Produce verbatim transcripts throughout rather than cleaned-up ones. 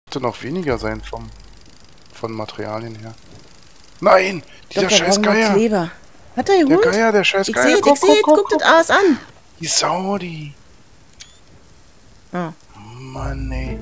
Sollte noch weniger sein vom von Materialien her. Nein! Dieser Doch, scheiß Geier! Kleber. Hat er Der geholt? Geier, der scheiß Ich Geier! seht, ich seht, guckt das Aas an! Die Saudi! Ah. Mann, ey.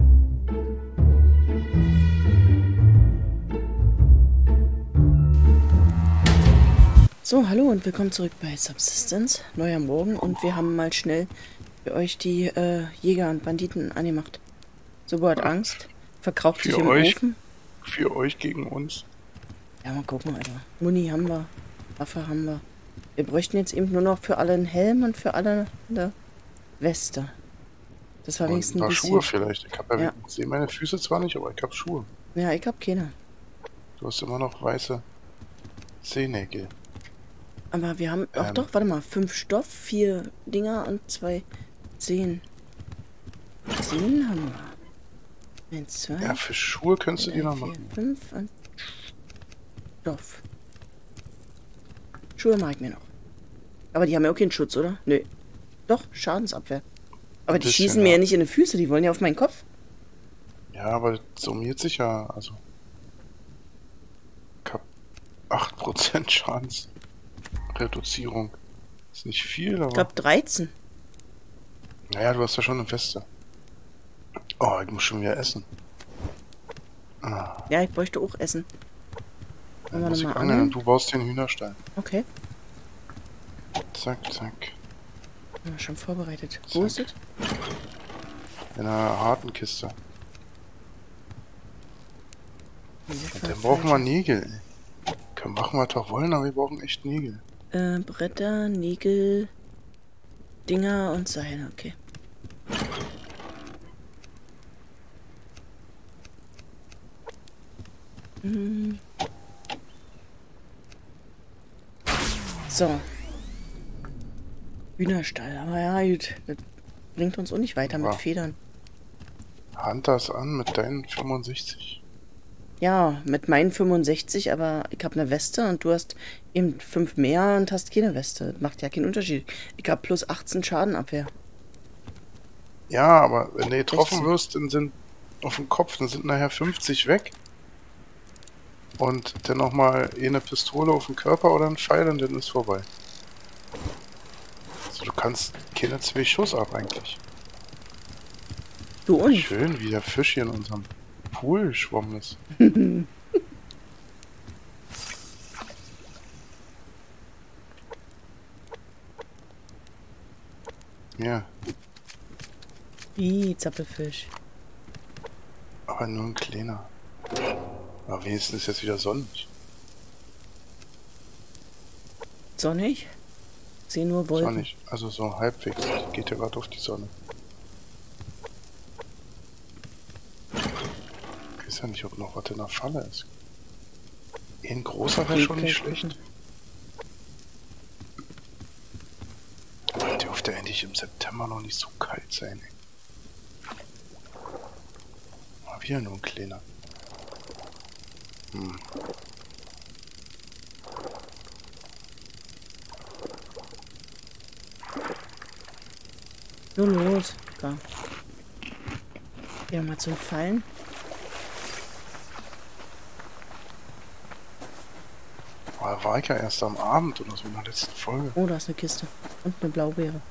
So, hallo und willkommen zurück bei Subsistence. Neuer Morgen und wir haben mal schnell für euch die äh, Jäger und Banditen angemacht. Sobo hat Angst, verkraucht sich im euch, Ofen. Für euch gegen uns. Ja, mal gucken, Alter. Muni haben wir, Waffe haben wir. Wir bräuchten jetzt eben nur noch für alle einen Helm und für alle eine Weste. Das war Und wenigstens ein ein paar bisschen. Schuhe vielleicht. Ich, hab ja, Ja. ich sehe meine Füße zwar nicht, aber ich habe Schuhe. Ja, ich hab keine. Du hast immer noch weiße Zehennägel. Aber wir haben, ach Ähm. doch, warte mal, fünf Stoff, vier Dinger und zwei Zehen. Zehen haben wir. Eins, zwei, Ja, für Schuhe könntest du die drei, noch vier, machen. fünf und Stoff. Schuhe mache ich mir noch. Aber die haben ja auch keinen Schutz, oder? Nö. Doch, Schadensabwehr. Aber die Bisschen, schießen mir ja. ja nicht in die Füße, die wollen ja auf meinen Kopf. Ja, aber das summiert sich ja, also. Ich hab acht Prozent Schadensreduzierung. Ist nicht viel, aber. Ich glaube dreizehn. Naja, du hast ja schon eine Weste. Oh, ich muss schon wieder essen. Ah, Ja, ich bräuchte auch Essen. dann Wollen wir muss ich noch mal angeln und angeln? du baust den Hühnerstall. Okay. Zack, zack. Ja, schon vorbereitet. Zack. Wo ist es? In einer harten Kiste. Und dann brauchen wir Nägel. ey. Können machen wir doch wollen, aber wir brauchen echt Nägel. Äh, Bretter, Nägel, Dinger und Seile, okay. Hm. So. Hühnerstall, aber ja, gut. Das bringt uns auch nicht weiter mit Ja. Federn. Hand das an mit deinen fünfundsechzig. Ja, mit meinen fünfundsechzig, aber ich habe eine Weste und du hast eben fünf mehr und hast keine Weste. Das macht ja keinen Unterschied. Ich habe plus achtzehn Schadenabwehr. Ja, aber wenn du getroffen sechzehn. wirst, dann sind auf dem Kopf, dann sind nachher fünfzig weg. Und dann nochmal eine Pistole auf den Körper oder ein Pfeil und dann ist vorbei. Also du kannst keine zwei Schuss ab eigentlich. Du und? Schön, wie der Fisch hier in unserem Pool geschwommen ist. Ja, Ih, Zappelfisch. aber nur ein kleiner. Aber wenigstens ist jetzt wieder sonnig. Sonnig? Ich sehe nur Wolken. Sonnig, also so halbwegs. Geht ja gerade auf die Sonne. Ich weiß ja nicht, ob noch was in der Falle ist. Ein großer wäre schon nicht Okay. schlecht. Aber dürfte endlich im September noch nicht so kalt sein, ey. Aber wieder nur ein kleiner. Hm. Nur los. Da. Ja, mal zum Fallen. Aber war ich ja erst am Abend oder so in der letzten Folge. Oh, da ist eine Kiste. Und eine Blaubeere.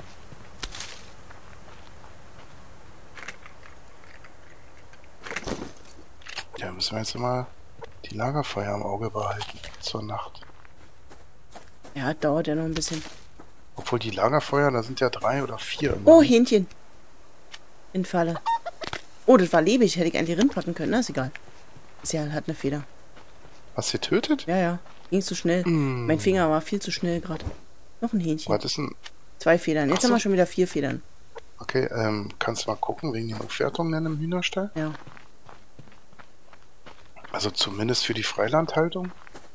Ja, müssen wir jetzt immer die Lagerfeuer im Auge behalten. Zur Nacht. Ja, dauert ja noch ein bisschen. Obwohl die Lagerfeuer, da sind ja drei oder vier. Immer. Oh, Hähnchen. In Falle. Oh, das war lebig. Hätte ich eigentlich rinpacken können. Na, ist egal. Ist ja, hat eine Feder. Hast du getötet? Ja, ja. Ging zu schnell. Mm. Mein Finger war viel zu schnell gerade. Noch ein Hähnchen. Was ist denn... Zwei Federn. Jetzt Ach so. haben wir schon wieder vier Federn. Okay, ähm, kannst du mal gucken wegen den Aufwertungen im Hühnerstall? Ja. Also zumindest für die Freilandhaltung?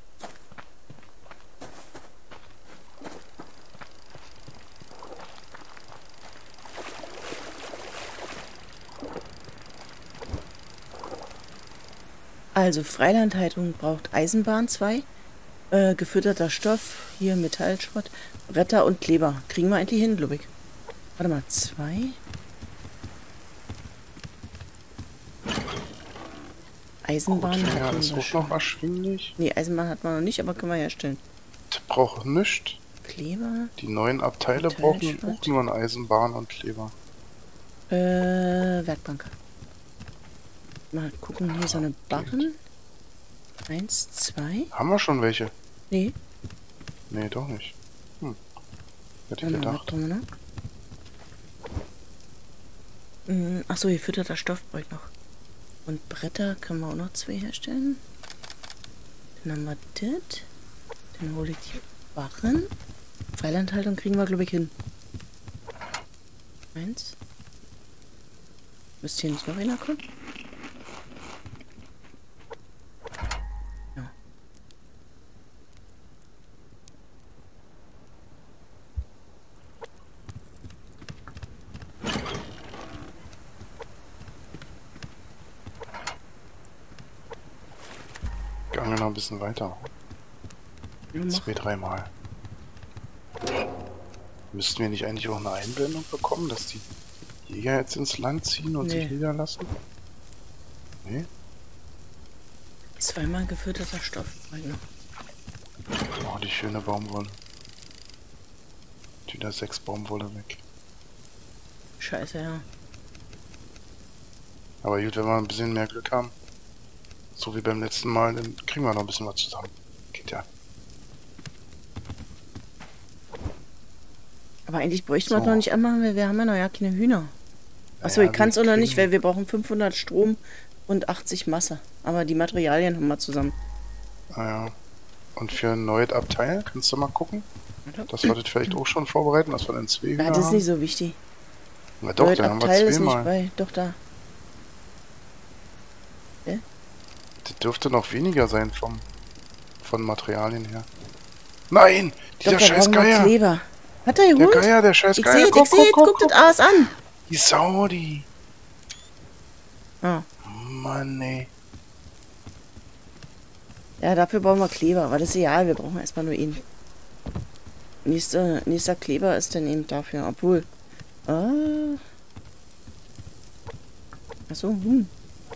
Also, Freilandhaltung braucht Eisenbahn zwei. Äh, gefütterter Stoff. Hier Metallschrott. Bretter und Kleber. Kriegen wir eigentlich hin, glaube ich. Warte mal, zwei. Eisenbahn Kotflügel hatten ist wir auch schon. noch erschwinglich. Nee, Eisenbahn hat man noch nicht, aber können wir herstellen. Das braucht nichts. Kleber. Die neuen Abteile brauchen Metallschrott. auch nur eine Eisenbahn und Kleber. Äh, Werkbank. Mal gucken, hier so eine Barren. Eins, zwei. Haben wir schon welche? Nee. Nee, doch nicht. Hm. Hätte ich Warte mal, was gedacht. brauchen wir noch? Hm, achso, hier fütterter Stoff brauche ich noch. Und Bretter können wir auch noch zwei herstellen. Dann haben wir das. Dann hole ich die Barren. Freilandhaltung kriegen wir, glaube ich, hin. Eins. Müsste hier nicht noch einer kommen? Ja. Gehen wir noch ein bisschen weiter. Ja, mach. Zwei, dreimal. Müssten wir nicht eigentlich auch eine Einblendung bekommen, dass die Jäger jetzt ins Land ziehen und Nee. sich niederlassen? Nee? Zweimal gefütterter Stoff brauche ich noch. Oh, die schöne Baumwolle. Wieder sechs Baumwolle weg. Scheiße, ja. Aber gut, wenn wir ein bisschen mehr Glück haben, so wie beim letzten Mal, dann kriegen wir noch ein bisschen was zusammen. Geht ja. Aber eigentlich bräuchten wir So. es noch nicht anmachen, weil wir haben ja noch ja keine Hühner. Achso, Naja, ich kann es wir auch noch nicht, kriegen- weil wir brauchen fünfhundert Strom und achtzig Masse. Aber die Materialien haben wir zusammen. Naja. Und für ein neues Abteil, kannst du mal gucken? Warte. Dass wir das vielleicht auch schon vorbereiten, dass wir dann zwei Ja, Hühner das ist haben. nicht so wichtig. Na doch, Neues dann haben wir Abteil ist nicht zweimal. bei. Doch, da. Das dürfte noch weniger sein vom von Materialien her. Nein! Dieser Doch, da scheiß brauchen wir Geier! Kleber. Hat er Der geholt? Geier, der scheiß Ich Geier! sehe, ich sehe, guck das Aas an. Die Saudi! Ah. Mann, ey. Ja, dafür brauchen wir Kleber. Aber das ist egal, wir brauchen erstmal nur ihn. Nächster, nächster Kleber ist dann eben dafür. Obwohl. Ah. Achso, hm.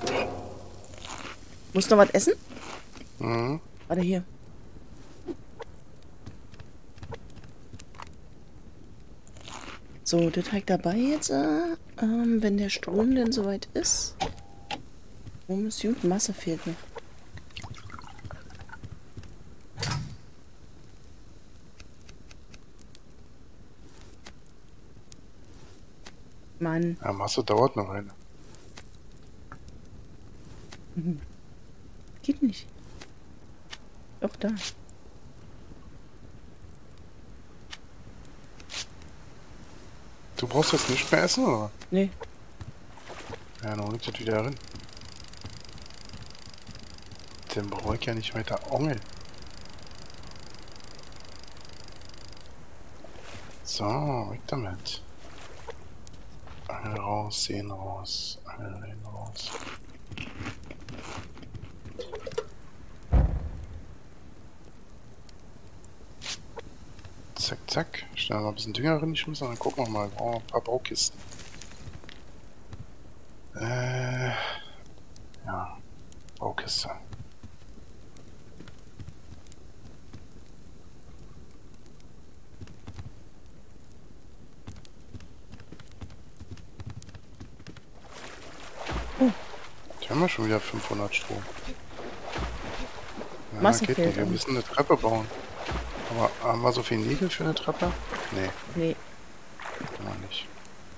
Muss noch was essen? Mhm. Warte hier. So, das habe ich dabei jetzt. Äh, ähm, wenn der Strom denn soweit ist. Strom ist gut, Masse fehlt noch. Mann. Ja, Masse dauert noch eine. Mhm. Geht nicht. Doch, da. Du brauchst jetzt nicht mehr essen, oder? Nee. Ja, dann hol ich das wieder rein. Dann brauche ich ja nicht weiter Ongel. So, weg damit. Angel raus, Sehen raus, Angel rein raus. Zack, zack. Schnell mal ein bisschen Dünger rein geschmissen, dann gucken wir mal. Brauchen wir ein paar Baukisten. Äh, ja, Baukiste. Die haben wir schon wieder fünfhundert Strom. Ja, Masse geht fehlt nicht. Wir uns. müssen eine Treppe bauen. Aber haben wir so viel Nägel für eine Treppe? Nee, Nee. haben wir nicht.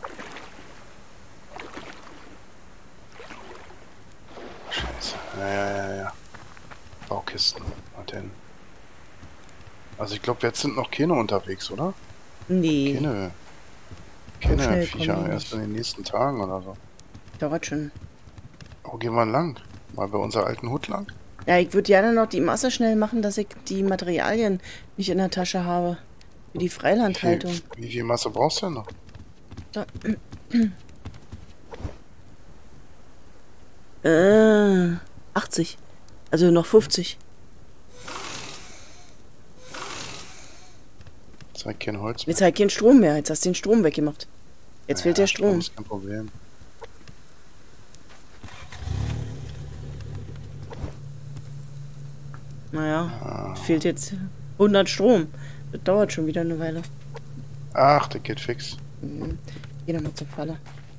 Scheiße. Ja, ja, ja, ja. Baukisten. Und denn? Also ich glaube, jetzt sind noch keine unterwegs, oder? Nee. Keine. So Keine schnell Viecher. kommen die Erst nicht. in den nächsten Tagen oder so. Dauert schon. Wo gehen wir lang? Mal bei unserer alten Hut lang? Ja, ich würde gerne noch die Masse schnell machen, dass ich die Materialien nicht in der Tasche habe. Für die Wie viel, Freilandhaltung. wie viel Masse brauchst du denn noch? So. äh, achtzig. Also noch fünfzig. Zeig kein Holz mehr. Jetzt halt kein Strom mehr. Jetzt hast du den Strom weggemacht. Jetzt fehlt Ja, der Strom. ist kein Problem. Naja, Ah. fehlt jetzt hundert Strom. Das dauert schon wieder eine Weile. Ach, der geht fix. Mhm. Geh doch mal zur Falle.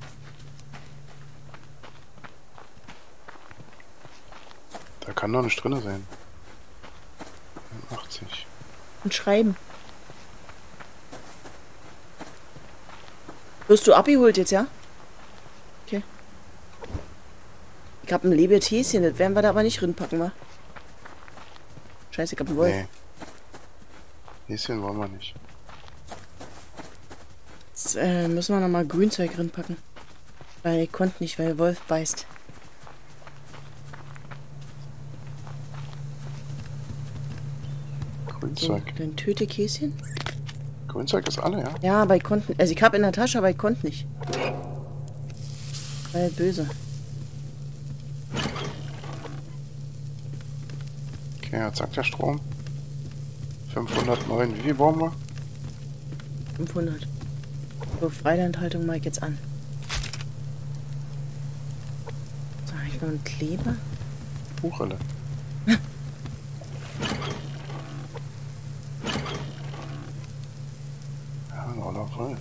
Da kann doch nicht drin sein. achtzig. Und schreiben. Wirst du abgeholt jetzt, ja? Okay. Ich hab ein Leberthäschen, das werden wir da aber nicht drin-packen, wa? Scheiße, ich hab einen Wolf. Nee. Häschen wollen wir nicht. Jetzt äh, müssen wir nochmal Grünzeug drin-packen. Weil ich konnte nicht, weil der Wolf beißt. So, Grünzeug. dann töte ich Häschen. Grünzeug ist alle, ja? Ja, aber ich konnte... Also ich hab in der Tasche, aber ich konnte nicht. Weil böse. Okay, jetzt sagt der Strom. fünfhundertneun. Wie viel brauchen wir? fünfhundert. So, Freilandhaltung mache ich jetzt an. So, habe ich noch einen Kleber? Buchele. Ja, ein Olaf Wolf.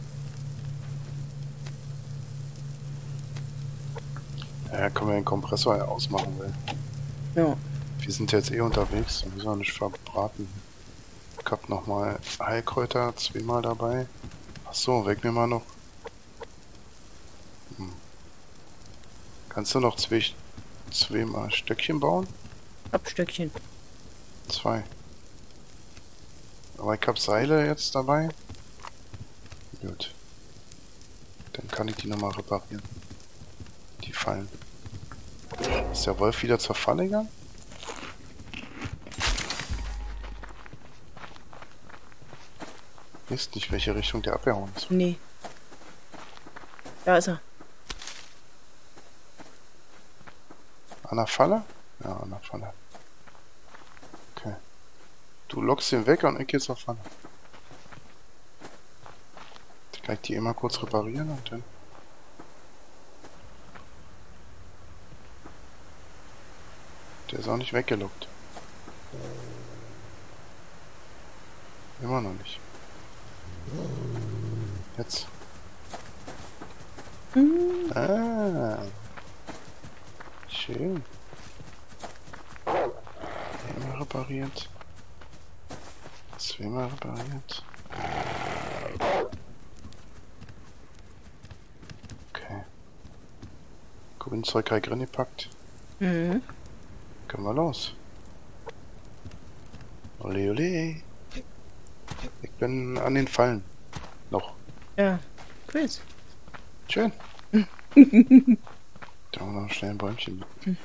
Ja, können wir den Kompressor ja ausmachen, weil Ja. wir sind jetzt eh unterwegs und müssen wir nicht verbraten. Ich hab nochmal Heilkräuter zweimal dabei. Ach so, weg mir mal noch. Hm. Kannst du noch zwei, zweimal Stöckchen bauen? Abstöckchen. Zwei. Aber ich hab Seile jetzt dabei. Gut. Dann kann ich die nochmal reparieren. Die Fallen. Ist der Wolf wieder zur Falle gegangen? Wisst nicht, welche Richtung der abgehauen ist. Nee. Da ist er. An der Falle? Ja, an der Falle. Okay. Du lockst ihn weg und ich geh zur Falle. Dann kann ich die immer kurz reparieren und dann... Der ist auch nicht weggelockt. Immer noch nicht. Jetzt. Mhm. Ah. Schön. Einmal repariert. Zweimal repariert. Okay. Grünzeug drin gepackt. Mhm. Können wir los. Ole ole. Ich bin an den Fallen. Noch. Ja. Quiz. Schön. Da haben wir noch schnell ein Bäumchen. Hm.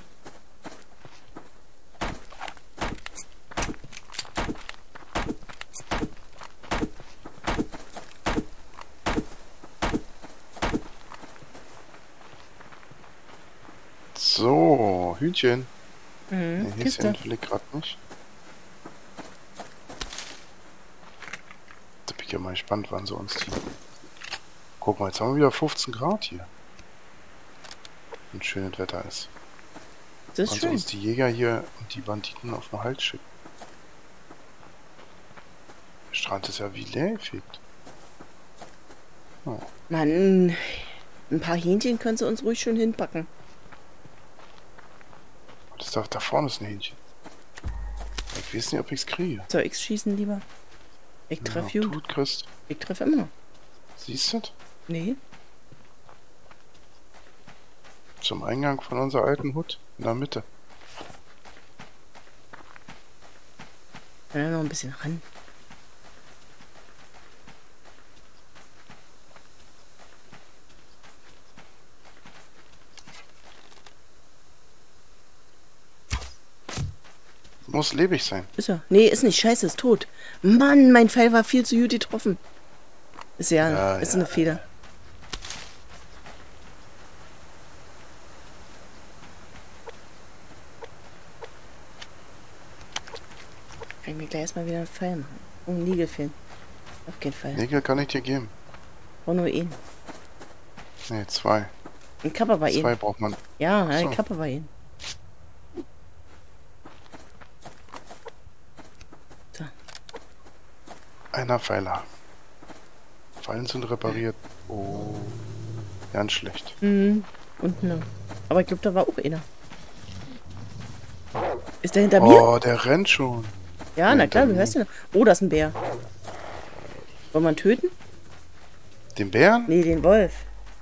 So, Hühnchen. Mhm. Nee, Kiste. Häschen will ich gerade nicht. Da bin ich ja mal gespannt, wann sie uns die... Guck mal, jetzt haben wir wieder fünfzehn Grad hier. Und schönes Wetter ist. Das ist Wann sie schön. uns die Jäger hier und die Banditen auf den Hals schicken. Der Strand ist ja wie leer gefegt. Oh. Mann, ein paar Hähnchen können sie uns ruhig schon hinpacken. Das ist da, da vorne ist ein Hähnchen. Ich weiß nicht, ob ich es kriege. Soll ich's schießen lieber? Ich treffe Ja, gut. Tut, Christ. Ich treffe immer. Siehst du das? Nee. Zum Eingang von unserer alten Hut. In der Mitte. Ja, noch ein bisschen ran. Muss lebig sein. Ist er? Nee, ist nicht. Scheiße, ist tot. Mann, mein Pfeil war viel zu gut getroffen. Ist ja, Ja, ist ja. eine Feder. Kann ich mir gleich erstmal wieder einen Pfeil machen. Oh, ein Nigelfilm. Auf keinen Fall. Nägel kann ich dir geben. Oh, nur ihn. Ne, zwei. Ein Kapper bei ihm. Zwei braucht man. Ja, Ach ein so. Kapper bei ihm. Einer Pfeiler. Fallen sind repariert. Oh. Ganz schlecht. Mhm. Und ne. Aber ich glaube, da war auch einer. Ist der hinter mir? Oh, der rennt schon. Ja, Der na klar, hinter du hörst mir. ihn. Oh, da ist ein Bär. Wollen wir ihn töten? Den Bären? Nee, den Wolf.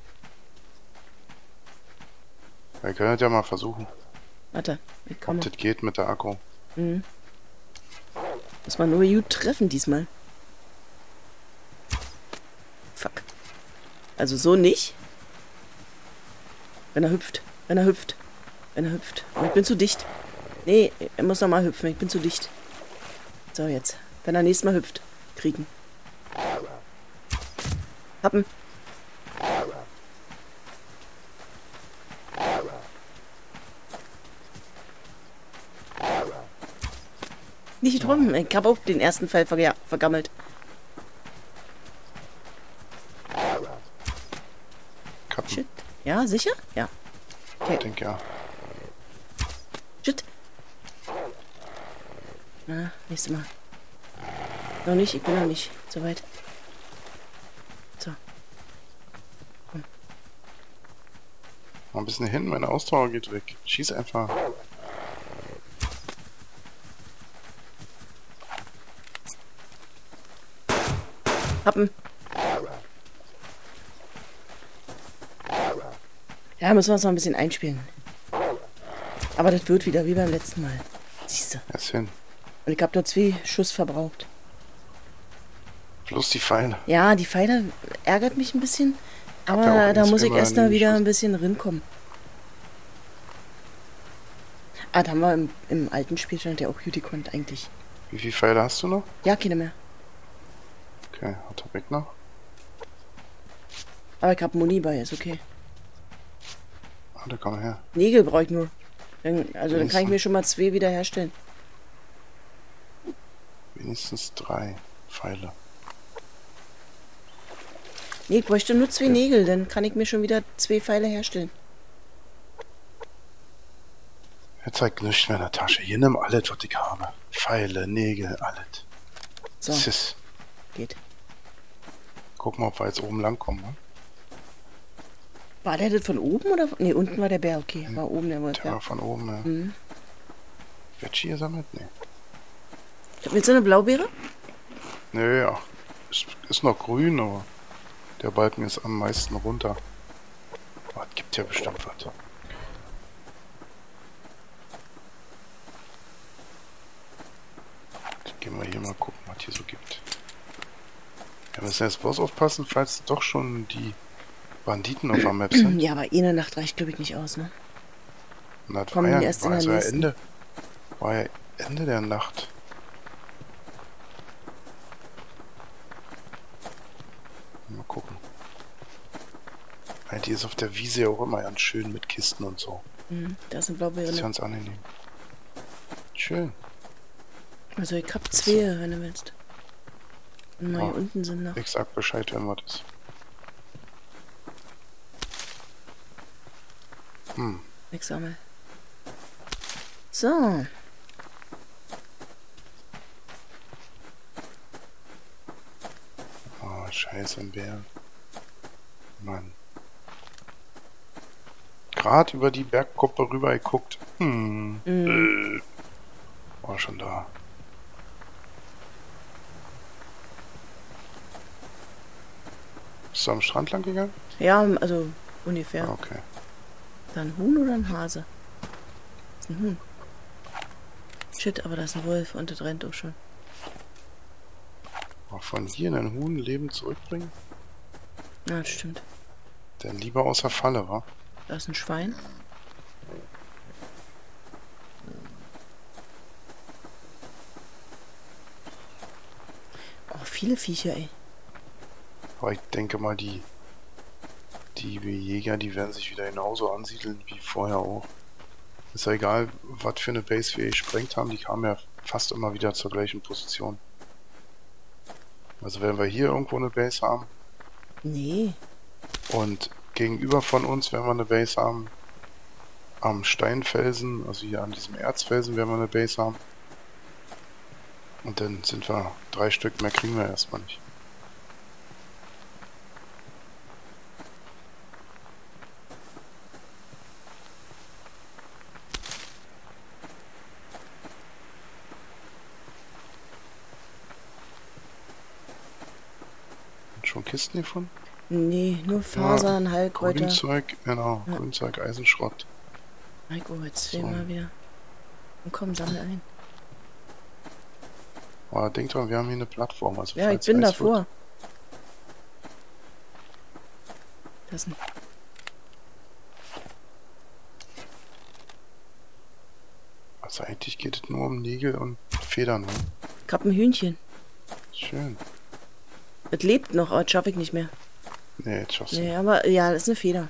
Wir können das ja mal versuchen. Warte, ich Ob komme. das geht mit der Akku. Mhm. Muss man nur gut treffen diesmal. Fuck. Also so nicht. Wenn er hüpft. Wenn er hüpft. Wenn er hüpft. Oh, ich bin zu dicht. Nee, er muss nochmal hüpfen. Ich bin zu dicht. So, jetzt. Wenn er nächstes Mal hüpft. Kriegen. Happen. Nicht drum. Ich habe auch den ersten Pfeil verga vergammelt. Kappen. Shit. Ja, sicher? Ja. Ich denke ja. Shit. Na, nächstes Mal. Noch nicht, ich bin noch nicht so weit. So. Mal ein bisschen hin, meine Ausdauer geht weg. Schieß einfach. Happen. Ja, müssen wir uns noch ein bisschen einspielen. Aber das wird wieder, wie beim letzten Mal. Siehst du. Erst hin. Und ich habe nur zwei Schuss verbraucht. Plus die Pfeile. Ja, die Pfeile ärgert mich ein bisschen. Aber ja auch da muss ich insgesamt erst mal nie wieder geschossen. ein bisschen rinkommen. Ah, da haben wir im, im alten Spielstand ja auch Uticont eigentlich. Wie viele Pfeile hast du noch? Ja, keine mehr. Okay, hat er weg noch? Aber ich habe Muni bei, ist okay. Ah, da komm her. Nägel brauche ich nur. Dann, also dann kann ich Wenigstens- mir schon mal zwei wieder herstellen. Wenigstens drei Pfeile. Nee, ich bräuchte nur zwei Nägel, dann kann ich mir schon wieder zwei Pfeile herstellen. Er zeigt nichts mehr in der Tasche. Hier nimm alles, was ich habe. Pfeile, Nägel, alles. So, Sis. geht. Guck mal, ob wir jetzt oben lang kommen. Ne? War der das von oben oder? Nee, unten war der Bär, okay. War oben der Wolf, Der war ja. von oben. Ja. Mhm. Veggie gesammelt? Nee. Willst du eine Blaubeere? Nö, ja. Ist, ist noch grün, aber der Balken ist am meisten runter. Aber es gibt ja bestimmt was. Gehen wir hier mal gucken, was hier so gibt. Wir müssen jetzt bloß aufpassen, falls doch schon die Banditen auf der Map sind. Ja, aber eine Nacht reicht, glaube ich, nicht aus, ne? Und das Kommen war die ja, erst in war der also ja nächsten. Ende. War ja Ende der Nacht. Mal gucken. Ja, die ist auf der Wiese ja auch immer ganz schön mit Kisten und so. Mhm, da ist eine Das Blaubeere. ist Ne? ganz angenehm. Schön. Also ich hab zwei, wenn du willst. Und mal hier Oh. unten sind noch. Ich sag Bescheid, wenn was ist. Hm. Ich sammel. So. Oh, scheiße, ein Bär. Mann. Gerade über die Bergkuppe rüber geguckt. Hm. Mhm. Äh. War schon da. Bist du am Strand lang gegangen? Ja, also ungefähr. Ah, okay. Da ein Huhn oder ein Hase? Das ist ein Huhn. Shit, aber da ist ein Wolf und das rennt auch schon. Auch von hier einen Huhn lebend zurückbringen? Ja, das stimmt. Denn lieber außer Falle, wa? Da ist ein Schwein. Oh, viele Viecher, ey. Aber ich denke mal, die, die Jäger, die werden sich wieder genauso ansiedeln wie vorher auch. Ist ja egal, was für eine Base wir gesprengt haben, die kamen ja fast immer wieder zur gleichen Position. Also wenn wir hier irgendwo eine Base haben Nee. und gegenüber von uns, wenn wir eine Base haben, am Steinfelsen, also hier an diesem Erzfelsen, wenn wir eine Base haben, Und dann sind wir drei Stück, mehr kriegen wir erstmal nicht. Und schon Kisten gefunden? Nee, nur Fasern, Ja, Heilkräuter. Grünzeug, genau, Ja. Grünzeug, Eisenschrott. Heiko, jetzt So. sehen wir wieder. Und komm, sammel ein. Aber denk dran, wir haben hier eine Plattform. Also Ja, ich falls bin heiß davor. wird- Das ist ein Also eigentlich geht es nur um Nägel und Federn. Ne? ich hab ein Hühnchen. Schön. Es lebt noch, aber das schaffe ich nicht mehr. Nee, jetzt schaffst du. Nee, aber ja, das ist eine Feder.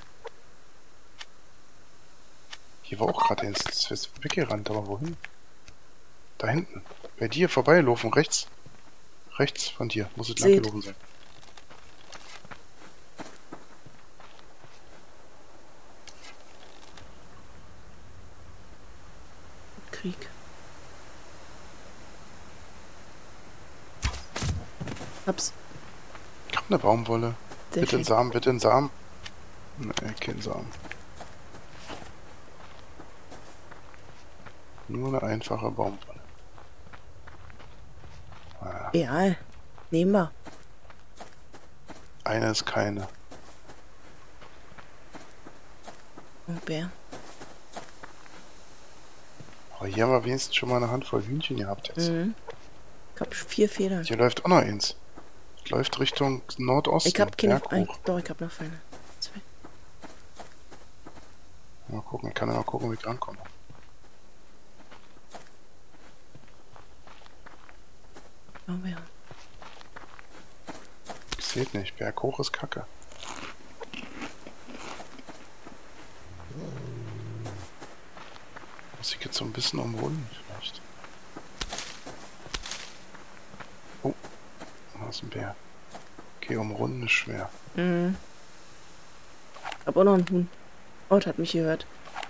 Hier war auch gerade eins. Das ist weggerannt, aber wohin? Da hinten. Bei dir vorbeilaufen, rechts. Rechts von dir. Muss es lang Seht. gelaufen sein. Krieg. Hab's. Ich hab eine Baumwolle. Sehr Bitte einen schön. Samen, bitte einen Samen. Nee, kein Samen. Nur eine einfache Baumwolle. Ah, Ja, nehmen wir. eine ist keine. Oh, Bär. Aber hier haben wir wenigstens schon mal eine Handvoll Hühnchen gehabt jetzt. Mhm. Ich hab vier Federn. Hier läuft auch noch eins. Läuft Richtung Nordosten. Ich hab keine. Berg Ein, hoch. doch, ich hab noch Feine. Zwei. Mal gucken, ich kann ja mal gucken, wie ich rankomme. Oh, Bär. Ich seht nicht, Berg hoch ist Kacke. Muss ich jetzt so ein bisschen umrunden vielleicht. Oh, da ist ein Bär. Okay, umrunden ist schwer. Mhm. Ich hab auch noch einen Huhn. Oh, das hat mich gehört.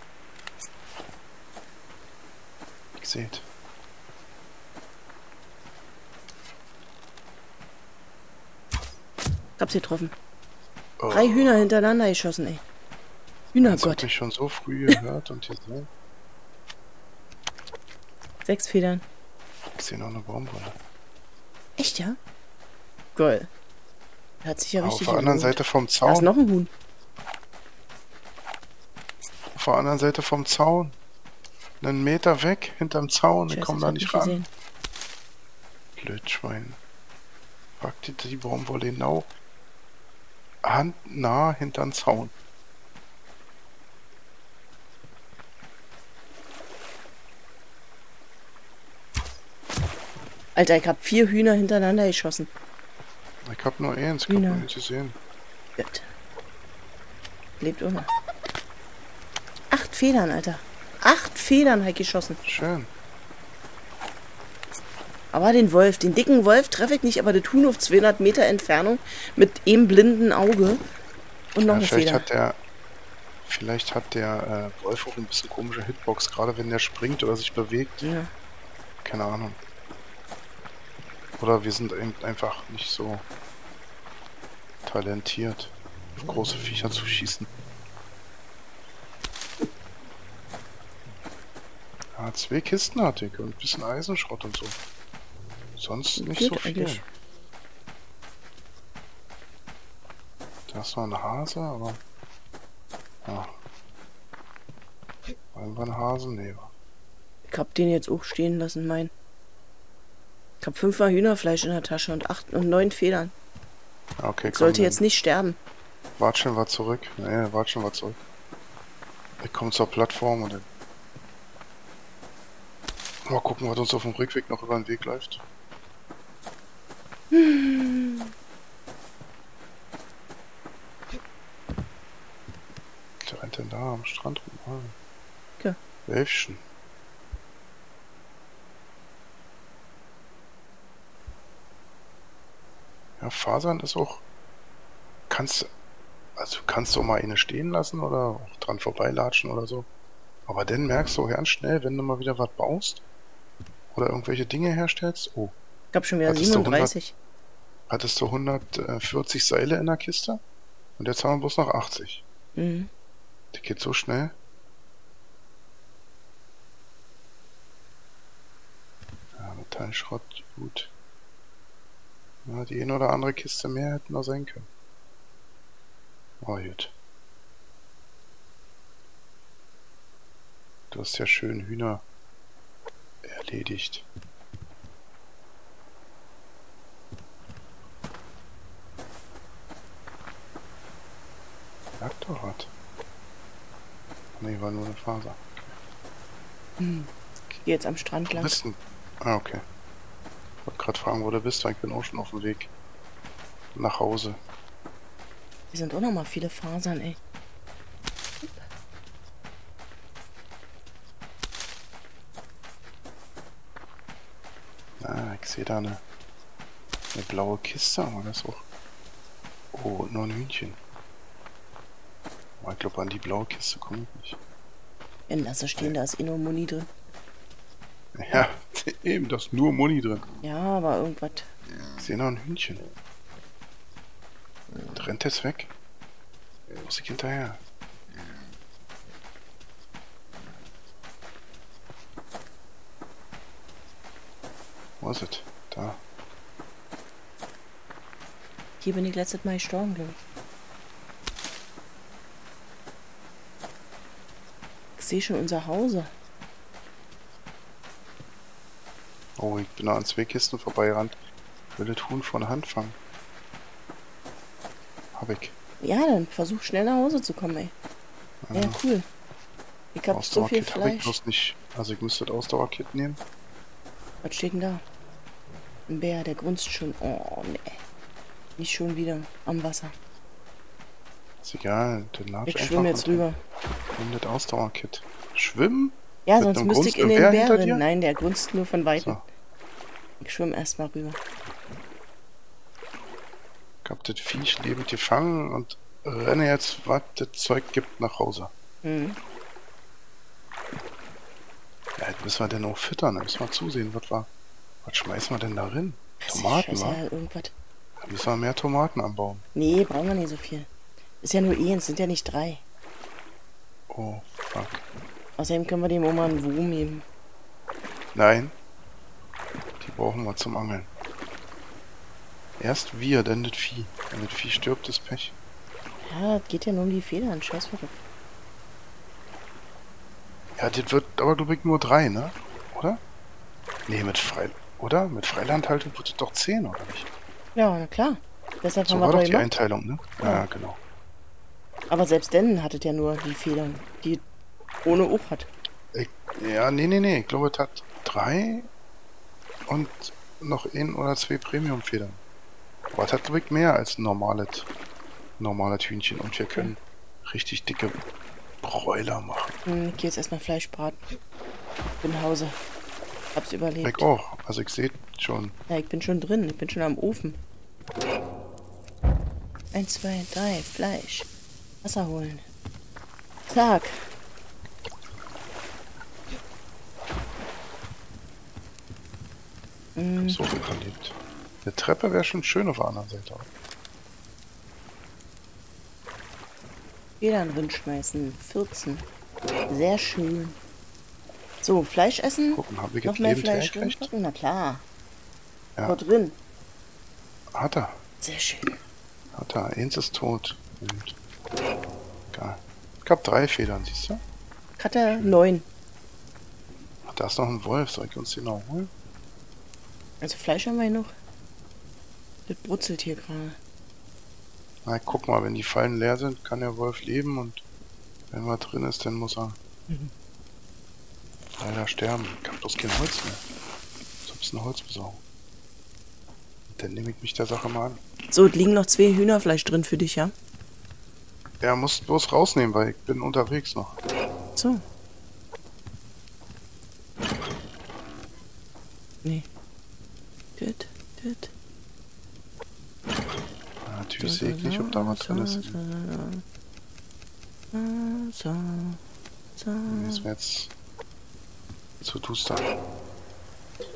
Ich seht. Ich hab's getroffen. Oh, Drei Hühner hintereinander geschossen, ey. das hat Hühnergott. mich schon so früh gehört und gesehen. Sechs Federn. Ich sehe noch eine Baumwolle. Echt, ja? Geil. Hat sich ja Aber richtig auf der anderen gelohnt. Seite vom Da ist Zaun. noch ein Huhn. Auf der anderen Seite vom Zaun. Einen Meter weg, hinterm Zaun. Ich Scheiße, komme das da hab nicht ich ran. gesehen. Blödschwein. Packt die, die Baumwolle genau handnah hinterm Zaun. Alter, ich hab vier Hühner hintereinander geschossen. Ich hab nur eins, ich hab Hühner. noch nicht gesehen. Gut. Lebt ohne. Acht Federn, Alter. Acht Federn hab ich geschossen. Schön. Aber den Wolf, den dicken Wolf treffe ich nicht, aber der Huhn auf zweihundert Meter Entfernung mit einem blinden Auge und noch Ja, eine vielleicht Feder. hat der vielleicht hat der äh, Wolf auch ein bisschen komische Hitbox, gerade wenn der springt oder sich bewegt. Ja. Keine Ahnung. Oder wir sind ein- einfach nicht so talentiert, auf große Viecher zu schießen. Ja, zwei Kisten hatte ich und ein bisschen Eisenschrott und so. Sonst nicht Geht so viel. eigentlich. Da ist noch ein Hase, aber... Ja. Wollen wir einen Hasen? Nee. Ich hab den jetzt auch stehen lassen, mein. Ich hab fünfmal Hühnerfleisch in der Tasche und acht und neun Federn. Ja, okay, Ich komm, sollte dann jetzt nicht sterben. Watschen wir zurück. Nee, watschen wir zurück. Ich komme zur Plattform und dann... Mal gucken, was uns auf dem Rückweg noch über den Weg läuft. Wer rennt denn da am Strand rum? Ah. Ja. Wölfchen. Ja, Fasern ist auch... Kannst... Also kannst du auch mal eine stehen lassen oder auch dran vorbeilatschen oder so. Aber dann merkst du ganz schnell, wenn du mal wieder was baust, oder irgendwelche Dinge herstellst. Oh, Ich glaube schon wieder hattest du hundert, siebenunddreißig. hattest du hundertvierzig Seile in der Kiste? Und jetzt haben wir bloß noch achtzig. Mhm. Das geht so schnell. Ja, Metallschrott, gut. Ja, die eine oder andere Kiste mehr hätten noch sein können. Oh, gut. Du hast ja schön Hühner erledigt. Lag doch was. Nee, war nur eine Faser. Hm. Ich gehe jetzt am Strand Wo lang. bist du? Ah, okay. Ich wollte gerade fragen, wo du bist, weil ich bin auch schon auf dem Weg nach Hause. Hier sind auch noch mal viele Fasern, ey. Ah, ich sehe da eine, eine blaue Kiste, aber das ist auch... Oh, und noch ein Hühnchen. Aber ich glaube, an die blaue Kiste komme ich nicht. Ja, lass es stehen, da ist eh nur Muni drin. Ja, eben, da ist nur Muni drin. Ja, aber irgendwas. Ich sehe noch ein Hühnchen. Und rennt jetzt weg? Muss ich hinterher? Wo ist es? Da. Hier bin ich letztes Mal gestorben, glaube ich. Ich sehe schon unser Hause. Oh, ich bin noch an zwei Kisten vorbeigerannt. Will das Huhn von Hand fangen. Hab ich. Ja, dann versuch schnell nach Hause zu kommen, ey. Ja, cool. Ich hab so viel Ausdauerkit habe ich Fleisch. bloß nicht. Also ich müsste das Ausdauerkit nehmen. Was steht denn da? Ein Bär, der grunzt schon. Oh, nee. Nicht schon wieder am Wasser. Ist egal, dann latsch Ich einfach schwimme jetzt und rüber. nimm das Ausdauerkit. Schwimmen? Ja, Mit sonst einem müsste ich in den grunzenden Bär Bär hinter rennen. dir? Nein, der grunzt nur von Weitem. So. Ich schwimme erstmal rüber. Ich hab das Viech lebend gefangen und renne jetzt, was das Zeug gibt, nach Hause. Hm. Ja, jetzt müssen wir denn auch füttern. Da müssen wir zusehen, was war. Was schmeißen wir denn da rein? Das ist Tomaten, scheiße, wa? ja, irgendwas. Da müssen wir mehr Tomaten anbauen. Nee, brauchen wir nicht so viel. Ist ja nur eins, sind ja nicht drei. Oh, fuck. Außerdem können wir dem Oma einen Wurm geben. Nein. Die brauchen wir zum Angeln. Erst wir, dann das Vieh. Wenn das Vieh stirbt, ist Pech. Ja, es geht ja nur um die Federn. Scheiß drauf. Ja, das wird aber, glaube ich, nur drei, ne? Oder? Nee, mit Frei... Oder? Mit Freilandhaltung wird es doch zehn, oder nicht? Ja, na klar. Deshalb So haben war wir doch doch die gemacht. Einteilung, ne? Ja, Ja. ja, genau. Aber selbst dann hattet ja nur die Federn, die ohne Uch hat. Ich, ja, nee, nee, nee. Ich glaube, es hat drei und noch ein oder zwei Premium-Federn. Aber es hat, glaube ich, mehr als ein normales, normales Hühnchen. Und wir können richtig dicke Bräuler machen. Hm, ich geh jetzt erstmal Fleisch braten. Bin nach Hause. Hab's überlebt. Ich auch. Also ich sehe schon. Ja, ich bin schon drin. Ich bin schon am Ofen. Eins, zwei, drei, Fleisch. Wasser holen. Zack. Mm, So überlebt. Eine Treppe wäre schon schön auf der anderen Seite. Federn reinschmeißen. vierzehn. Sehr schön. So, Fleisch essen. Gucken, habe ich Noch jetzt mehr lebend Fleisch hergekriegt? reinpacken? Na klar. Ja. Haut drin. Hat er. Sehr schön. Hat er. Eins ist tot. Und egal. Ich hab drei Federn, siehst du? Cutter neun. Ach, da ist noch ein Wolf. Soll ich uns den noch holen? Also Fleisch haben wir hier noch. Das brutzelt hier gerade. Na, guck mal, wenn die Fallen leer sind, kann der Wolf leben und wenn was drin ist, dann muss er Mhm. leider sterben. Ich hab bloß kein Holz mehr. So ein bisschen Holz besorgen. Und dann nehme ich mich der Sache mal an. So, es liegen noch zwei Hühnerfleisch drin für dich, ja? Er muss bloß rausnehmen, weil ich bin unterwegs noch. So. Nee. Gut, gut. Ja, natürlich sehe ich nicht, ob da was drin ist. So, so. Das ist mir jetzt zu duster.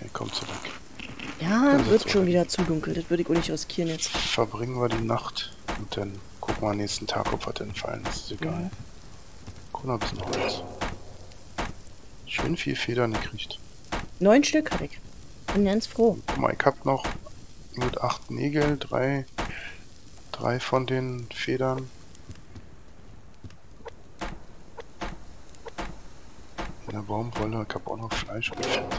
ich komm zurück. Ja, Dann wird wird's schon okay. wieder zu dunkel. Das würde ich auch nicht riskieren jetzt. Verbringen wir die Nacht und dann gucken wir am nächsten Tag, ob was denn fallen ist. Ist egal. Mhm. Gucken wir ein bisschen Holz. Schön viel Federn gekriegt. Neun Stück habe ich. Bin ganz froh. Guck mal, ich hab noch mit acht Nägel, drei, drei von den Federn. In der Baumwolle, ich hab auch noch Fleisch und Fett.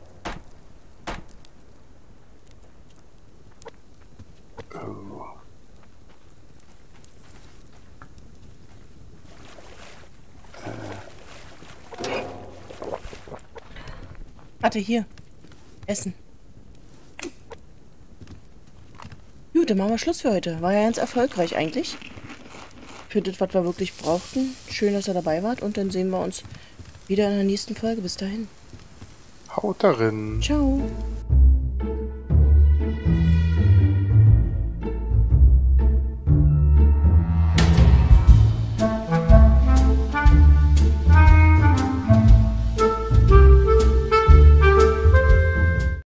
Oh. Warte, hier. Essen. Gut, dann machen wir Schluss für heute. War ja ganz erfolgreich eigentlich. Für das, was wir wirklich brauchten. Schön, dass ihr dabei wart. Und dann sehen wir uns wieder in der nächsten Folge. Bis dahin. Haut darin. Ciao.